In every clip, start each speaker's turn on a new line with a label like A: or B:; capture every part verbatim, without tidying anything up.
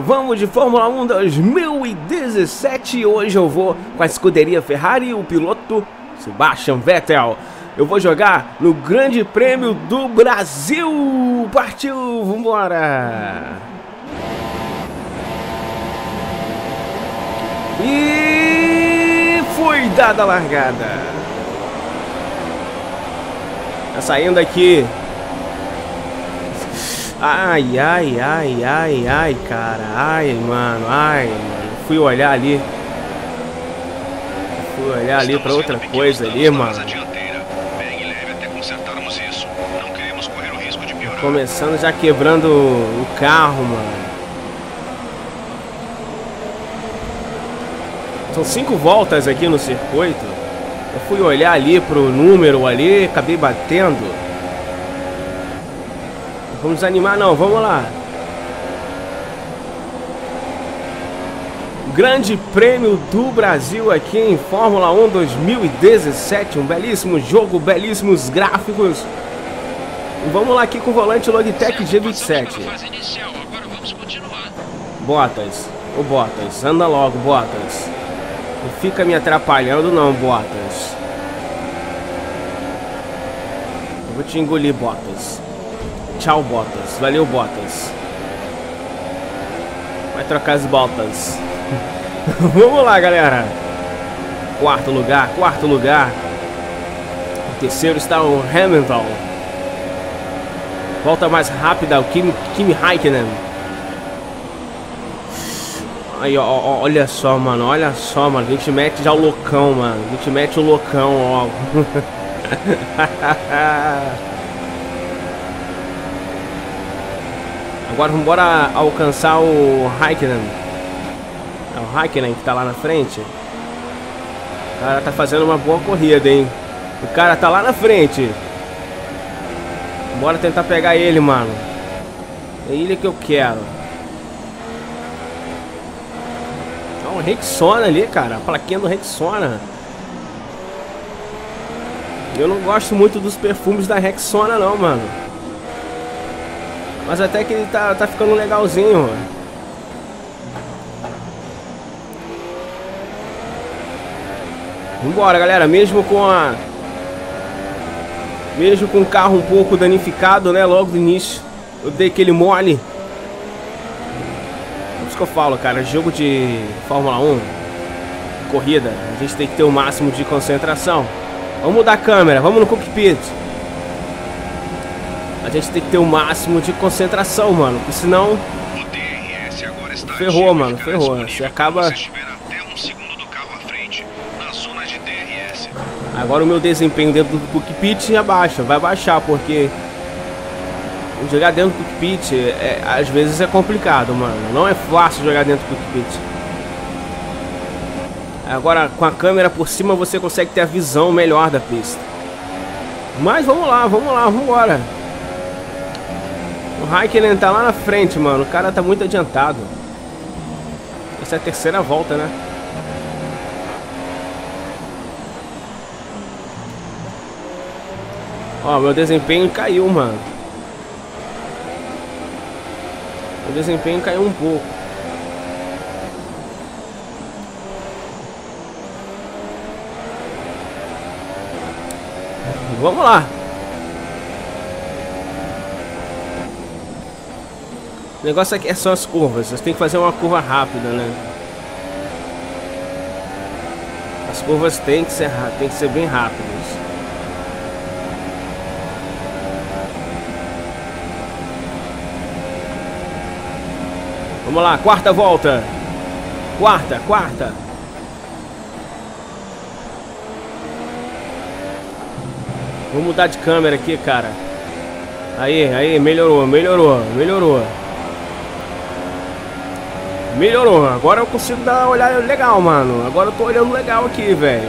A: vamos de Fórmula um dois mil e dezessete. Hoje eu vou com a escuderia Ferrari e o piloto Sebastian Vettel. Eu vou jogar no Grande Prêmio do Brasil. Partiu, vambora! E foi dada a largada. Tá saindo aqui. Ai, ai, ai, ai, ai, cara. Ai, mano, ai, mano. Fui olhar ali. Fui olhar ali pra outra coisa ali, mano. Começando já quebrando o carro, mano. São cinco voltas aqui no circuito. Eu fui olhar ali pro número ali, acabei batendo. Vamos desanimar não, vamos lá. Grande Prêmio do Brasil aqui em Fórmula um dois mil e dezessete. Um belíssimo jogo, belíssimos gráficos. E vamos lá aqui com o volante Logitech G vinte e sete. Bottas, ô Bottas, anda logo, Bottas. Não fica me atrapalhando não, Bottas. Eu vou te engolir, Bottas. Tchau, Bottas. Valeu, Bottas. Vai trocar as botas. Vamos lá, galera. Quarto lugar, quarto lugar. O terceiro está o Hamilton. Volta mais rápida, o Kimi, Kimi Raikkonen. Aí, ó, ó, olha só, mano. Olha só, mano. A gente mete já o loucão, mano. A gente mete o loucão, ó. Agora vamos embora alcançar o Raikkonen. É o Raikkonen que tá lá na frente. O cara tá fazendo uma boa corrida, hein? O cara tá lá na frente. Bora tentar pegar ele, mano. É ele que eu quero. Ó, o Rexona ali, cara. A plaquinha do Rexona. Eu não gosto muito dos perfumes da Rexona, não, mano. Mas até que ele tá, tá ficando legalzinho, mano. Vambora, galera. Mesmo com a... Mesmo com o carro um pouco danificado, né? Logo do início eu dei aquele mole. É isso que eu falo, cara. Jogo de Fórmula um, corrida, a gente tem que ter o máximo de concentração. Vamos mudar a câmera. Vamos no cockpit. A gente tem que ter o máximo de concentração, mano. Porque senão... Ferrou, mano. Ferrou. Você acaba... Agora o meu desempenho dentro do cockpit abaixa. Vai baixar, porque... Jogar dentro do cockpit, é, às vezes é complicado, mano. Não é fácil jogar dentro do cockpit. Agora, com a câmera por cima, você consegue ter a visão melhor da pista. Mas vamos lá, vamos lá, vamos embora. O Raikkonen tá lá na frente, mano. O cara tá muito adiantado. Essa é a terceira volta, né? Ó, meu desempenho caiu, mano. Meu desempenho caiu um pouco. Vamos lá. O negócio aqui é só as curvas. Você tem que fazer uma curva rápida, né? As curvas tem que ser, tem que ser bem rápidas. Vamos lá, quarta volta. Quarta, quarta. Vou mudar de câmera aqui, cara. Aí, aí, melhorou, melhorou, melhorou. Melhorou, agora eu consigo dar uma olhada legal, mano. Agora eu tô olhando legal aqui, velho.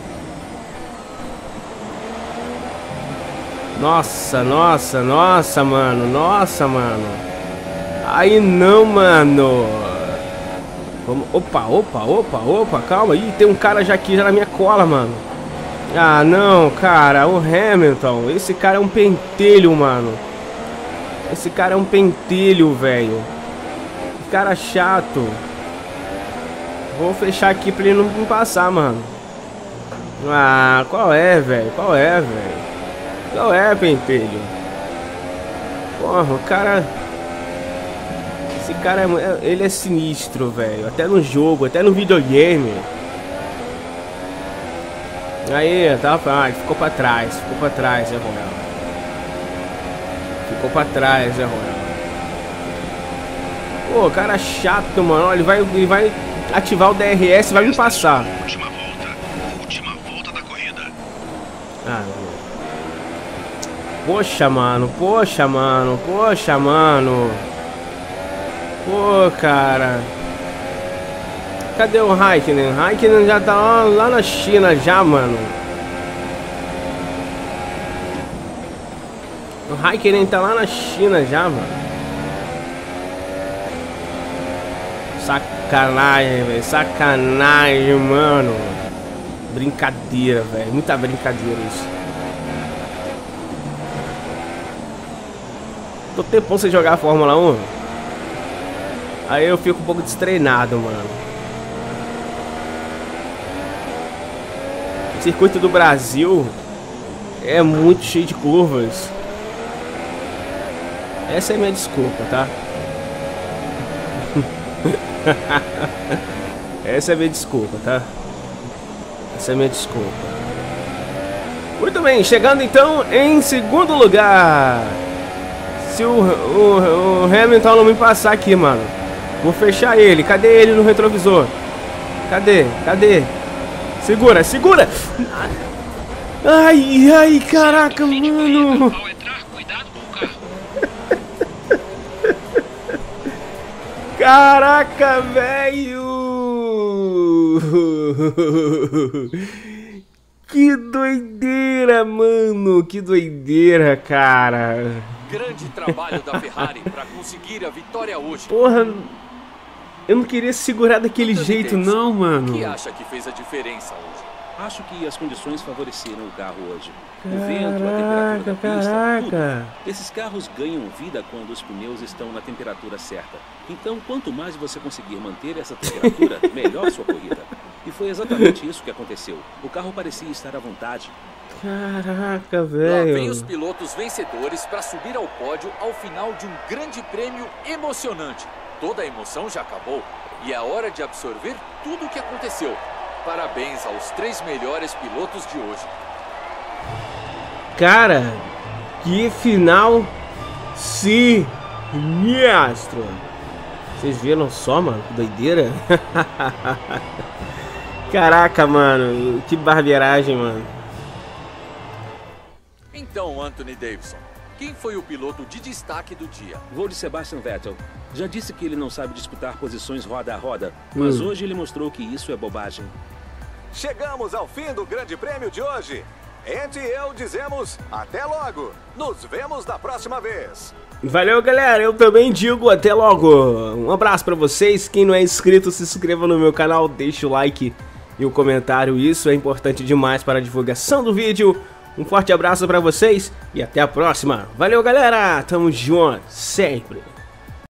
A: Nossa, nossa, nossa, mano. Nossa, mano. Aí não, mano. Vamos... Opa, opa, opa, opa, calma aí. Tem um cara já aqui, já na minha cola, mano. Ah, não, cara. O Hamilton. Esse cara é um pentelho, mano. Esse cara é um pentelho, velho. cara chato. Vou fechar aqui pra ele não me passar, mano. Ah, qual é, velho? Qual é, velho? Qual é, pentelho? Porra, o cara... Esse cara, é... ele é sinistro, velho. Até no jogo, até no videogame. Aí, tá, ah, ficou pra trás, ficou pra trás, é Royal. Ficou pra trás, é Royal. Pô, cara chato, mano. Ele vai, ele vai ativar o D R S e vai me passar.
B: Última volta, última volta da corrida.
A: Ah, meu. Poxa, mano, poxa, mano, poxa, mano. Pô, cara. Cadê o Raikkonen? Raikkonen já tá lá, lá na China já, mano. O Raikkonen tá lá na China já, mano. Sacanagem, velho. Sacanagem, mano. Brincadeira, velho. Muita brincadeira isso. Tô tempão sem jogar a Fórmula um. Aí eu fico um pouco destreinado, mano. O circuito do Brasil é muito cheio de curvas. Essa é a minha desculpa, tá? Essa é a minha desculpa, tá? Essa é a minha desculpa. Muito bem, chegando então em segundo lugar. Se o, o, o Hamilton não me passar aqui, mano, vou fechar ele. Cadê ele no retrovisor? Cadê? Cadê? Segura, segura! Ai, ai, caraca, mano!
B: Ao entrar, cuidado com o carro.
A: Caraca, velho! Que doideira, mano! Que doideira, cara!
C: Grande trabalho da Ferrari para conseguir a vitória hoje.
A: Porra, eu não queria segurar daquele jeito, não, mano.
C: O que acha que fez a diferença hoje?
D: Acho que as condições favoreceram o carro hoje. O
A: Caraca,
D: vento, a temperatura da pista,
A: caraca.
D: tudo. Esses carros ganham vida quando os pneus estão na temperatura certa. Então, quanto mais você conseguir manter essa temperatura, melhor sua corrida. E foi exatamente isso que aconteceu. O carro parecia estar à vontade.
A: Caraca,
C: Lá vem os
A: velho.
C: pilotos vencedores para subir ao pódio ao final de um grande prêmio emocionante. Toda a emoção já acabou e é hora de absorver tudo o que aconteceu. Parabéns aos três melhores pilotos de hoje.
A: Cara, que final sinistro. Vocês viram só, mano? Que doideira. Caraca, mano. Que barbeiragem, mano.
C: Então, Anthony Davidson, quem foi o piloto de destaque do dia?
D: Vou de Sebastian Vettel. Já disse que ele não sabe disputar posições roda a roda, mas
A: Hum.
D: hoje ele mostrou que isso é bobagem.
E: Chegamos ao fim do Grande Prêmio de hoje. Andy e eu dizemos até logo. Nos vemos na próxima vez.
A: Valeu, galera. Eu também digo até logo. Um abraço pra vocês. Quem não é inscrito, se inscreva no meu canal, deixa o like e o comentário. Isso é importante demais para a divulgação do vídeo. Um forte abraço pra vocês e até a próxima. Valeu, galera. Tamo junto sempre.